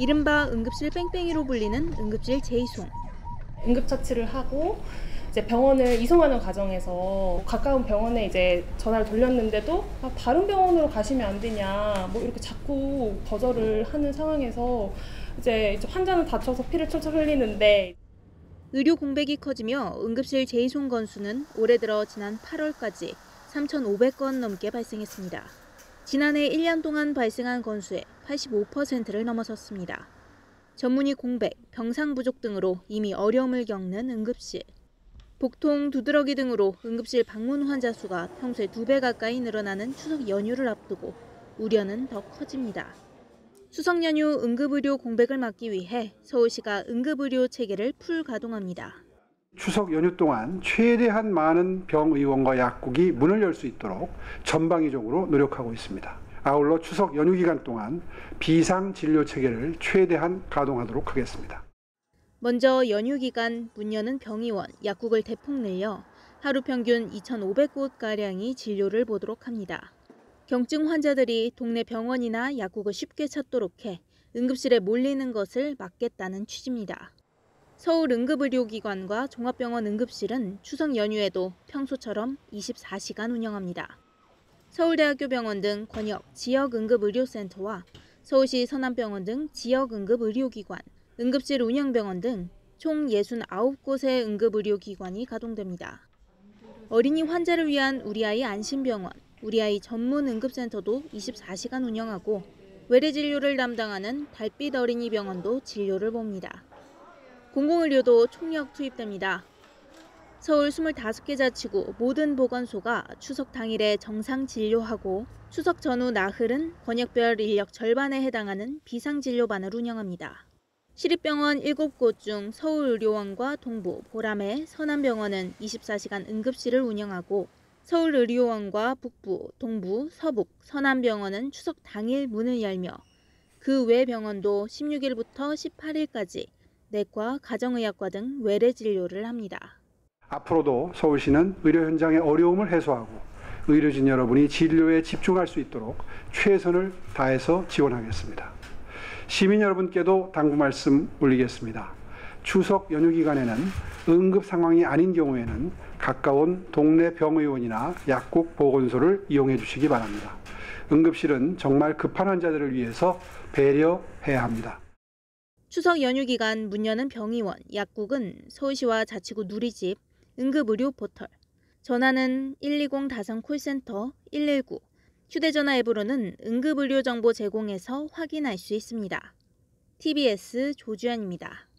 이른바 응급실 뺑뺑이로 불리는 응급실 재이송. 응급처치를 하고 이제 병원을 이송하는 과정에서 가까운 병원에 이제 전화를 돌렸는데도 다른 병원으로 가시면 안 되냐 뭐 이렇게 자꾸 거절을 하는 상황에서 이제 환자는 다쳐서 피를 철철 흘리는데 의료 공백이 커지며 응급실 재이송 건수는 올해 들어 지난 8월까지 3,500건 넘게 발생했습니다. 지난해 1년 동안 발생한 건수의 85%를 넘어섰습니다. 전문의 공백, 병상 부족 등으로 이미 어려움을 겪는 응급실. 복통, 두드러기 등으로 응급실 방문 환자 수가 평소의 2배 가까이 늘어나는 추석 연휴를 앞두고 우려는 더 커집니다. 추석 연휴 응급의료 공백을 막기 위해 서울시가 응급의료 체계를 풀가동합니다. 추석 연휴 동안 최대한 많은 병의원과 약국이 문을 열 수 있도록 전방위적으로 노력하고 있습니다. 아울러 추석 연휴 기간 동안 비상진료 체계를 최대한 가동하도록 하겠습니다. 먼저 연휴 기간 문 여는 병의원, 약국을 대폭 늘려 하루 평균 2,500곳가량이 진료를 보도록 합니다. 경증 환자들이 동네 병원이나 약국을 쉽게 찾도록 해 응급실에 몰리는 것을 막겠다는 취지입니다. 서울 응급의료기관과 종합병원 응급실은 추석 연휴에도 평소처럼 24시간 운영합니다. 서울대학교 병원 등 권역 지역응급의료센터와 서울시 서남병원 등 지역응급의료기관, 응급실 운영병원 등 총 69곳의 응급의료기관이 가동됩니다. 어린이 환자를 위한 우리아이 안심병원, 우리아이 전문 응급센터도 24시간 운영하고 외래 진료를 담당하는 달빛 어린이 병원도 진료를 봅니다. 공공의료도 총력 투입됩니다. 서울 25개 자치구 모든 보건소가 추석 당일에 정상 진료하고 추석 전후 나흘은 권역별 인력 절반에 해당하는 비상진료반을 운영합니다. 시립병원 7곳 중 서울의료원과 동부, 보람의 서남병원은 24시간 응급실을 운영하고 서울의료원과 북부, 동부, 서북, 서남병원은 추석 당일 문을 열며 그 외 병원도 16일부터 18일까지 내과, 가정의학과 등 외래 진료를 합니다. 앞으로도 서울시는 의료 현장의 어려움을 해소하고 의료진 여러분이 진료에 집중할 수 있도록 최선을 다해서 지원하겠습니다. 시민 여러분께도 당부 말씀 올리겠습니다. 추석 연휴 기간에는 응급 상황이 아닌 경우에는 가까운 동네 병의원이나 약국 보건소를 이용해 주시기 바랍니다. 응급실은 정말 급한 환자들을 위해서 배려해야 합니다. 추석 연휴 기간 문 여는 병의원, 약국은 서울시와 자치구 누리집, 응급의료 포털, 전화는 120 다성 콜센터 119, 휴대전화 앱으로는 응급의료 정보 제공해서 확인할 수 있습니다. TBS 조주연입니다.